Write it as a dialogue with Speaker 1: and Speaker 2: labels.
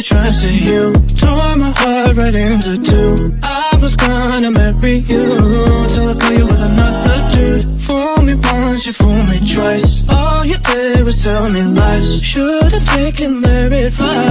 Speaker 1: trusted you, tore my heart right into two. I was gonna marry you till I caught you with another dude. Fool me once, you fool me twice. All you did was tell me lies. Should've taken their advice.